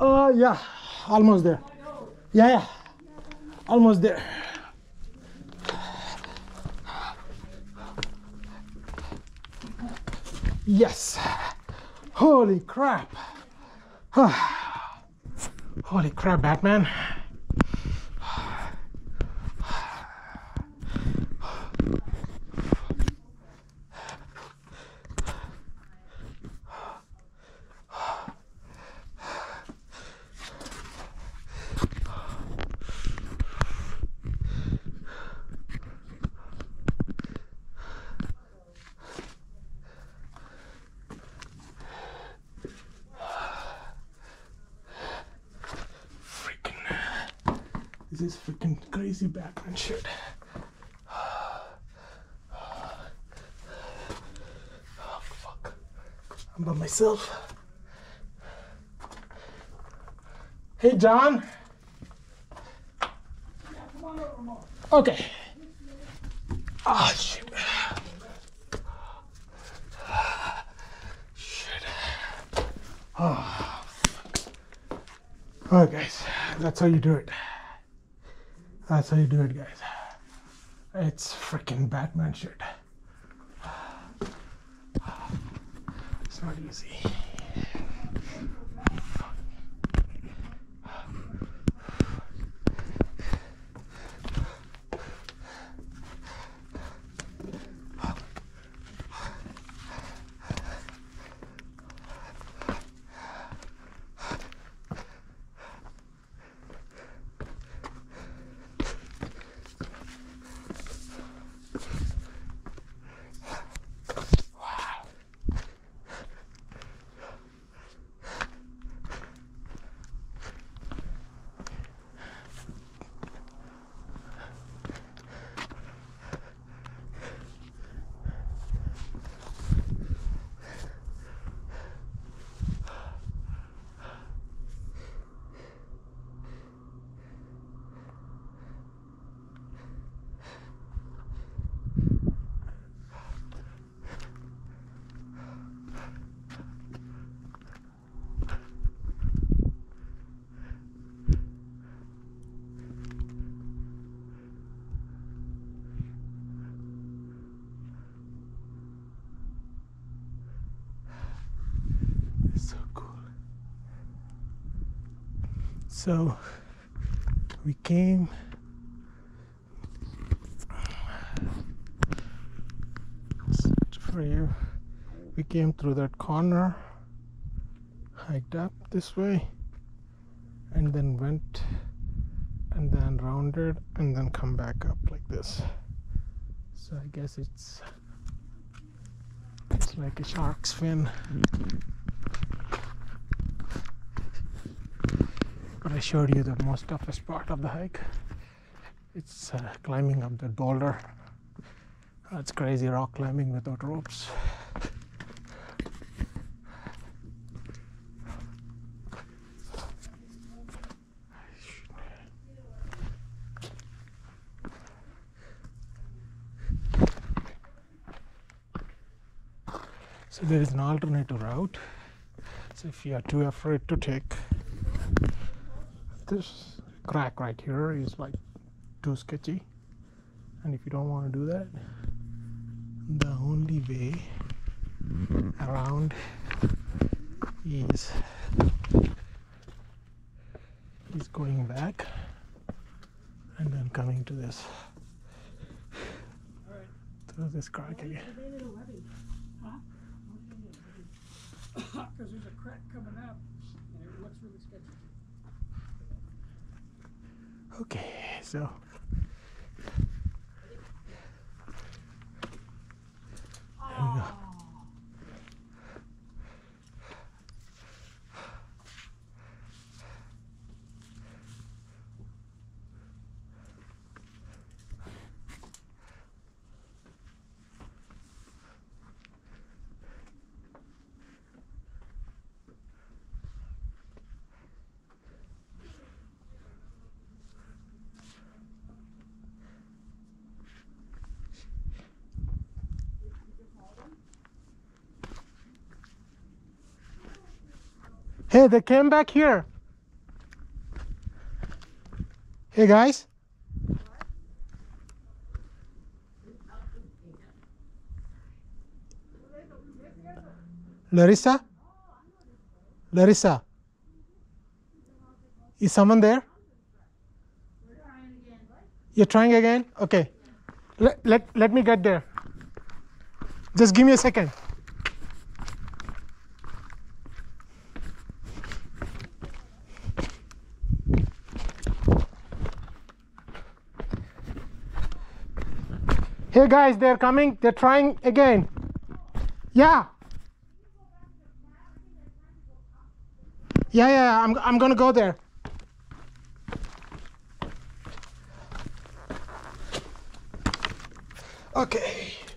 Yeah, almost there. Yeah, almost there. Yes. Holy crap. Holy crap, Batman. This is freaking crazy Batman shit. Oh, fuck. I'm by myself. Hey, John. Okay. Oh, shit. Shit. Oh, fuck. All right, guys. That's how you do it. That's how you do it, guys. It's freaking Batman shit. It's not easy. So cool. So we came for you. We came through that corner, hiked up this way, and then went and then rounded and then come back up like this. So I guess it's like a shark's fin. But I showed you the most toughest part of the hike. It's climbing up that boulder. That's crazy rock climbing without ropes. So there is an alternative route. So if you are too afraid to take this crack right here is like too sketchy, and if you don't want to do that, the only way around is going back and then coming to this through this crack again. Because there's a crack coming up and it looks really sketchy. Okay, so there we go. Hey, they came back here. Hey guys. Larissa? Larissa? Is someone there? You're trying again? Okay. Let me get there. Just give me a second. Hey guys, they're coming. They're trying again. Yeah. Yeah. I'm gonna go there. Okay.